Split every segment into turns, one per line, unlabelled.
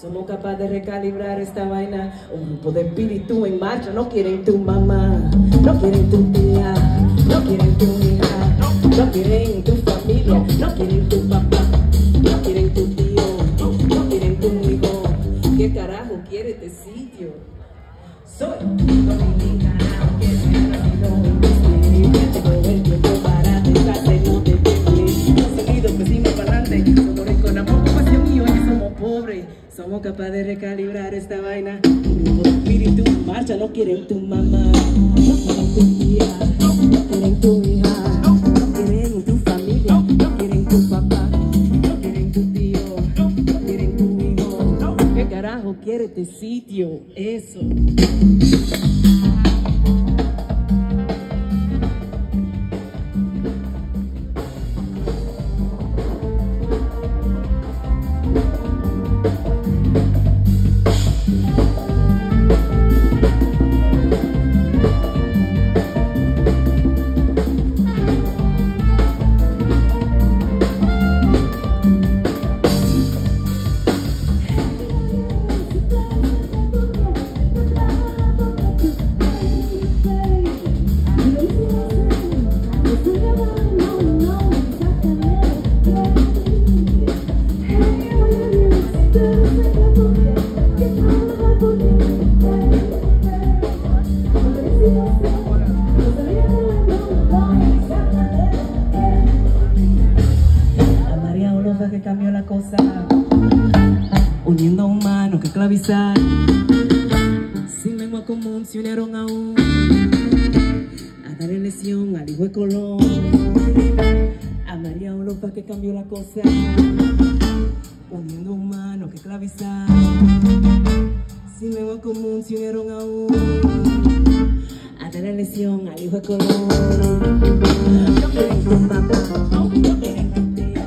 Somos capaces de recalibrar esta vaina. Un grupo de espíritu en marcha. No quieren tu mamá, no quieren tu tía, no quieren tu hija, no quieren tu familia, no quieren tu papá, no quieren tu tío, no quieren tu hijo. ¿Qué carajo quiere este sitio? Soy dominicana, que tengo el tiempo para pensarte, no te tembles. No seguido, pues dime para adelante. Somos con amor, pasión y hoy somos pobres. Somos capaces de recalibrar esta vaina. Un grupo de espíritu en marcha. No quieren tu mamá, no quieren tu tía, no quieren tu hija, no quieren tu familia, no quieren tu papá, no quieren tu tío, no quieren tu hijo. ¿Qué carajo quiere este sitio? Eso. Que cambió la cosa, uniendo humanos que esclavizar, sin lengua común se unieron aún a darle lesión al hijo de Colón. A María Europa que cambió la cosa, uniendo humanos que esclavizar, sin lengua común se unieron aún a darle lesión al hijo de Colón. No quieren tu mamá, no quieren tu tía,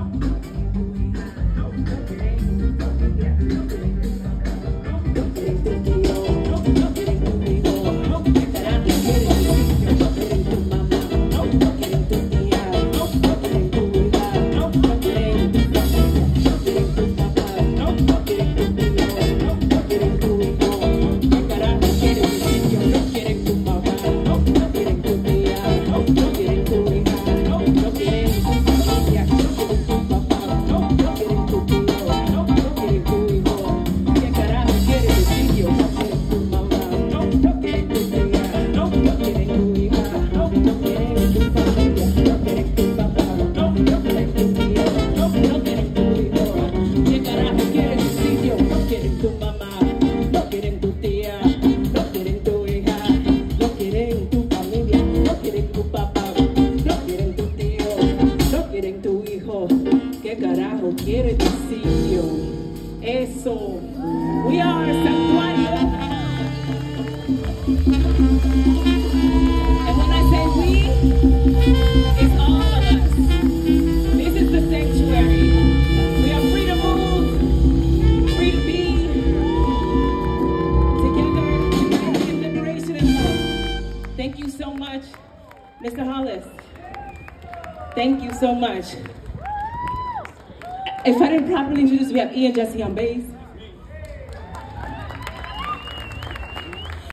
¿qué carajo quiere este sitio? Eso. We are Santuario. And when I say we, it's all of us. This is the sanctuary. We are free to move, free to be together in liberation and love. Thank you so much, Mr. Hollis. Thank you so much. If I didn't properly introduce, we have Ian Jesse on bass.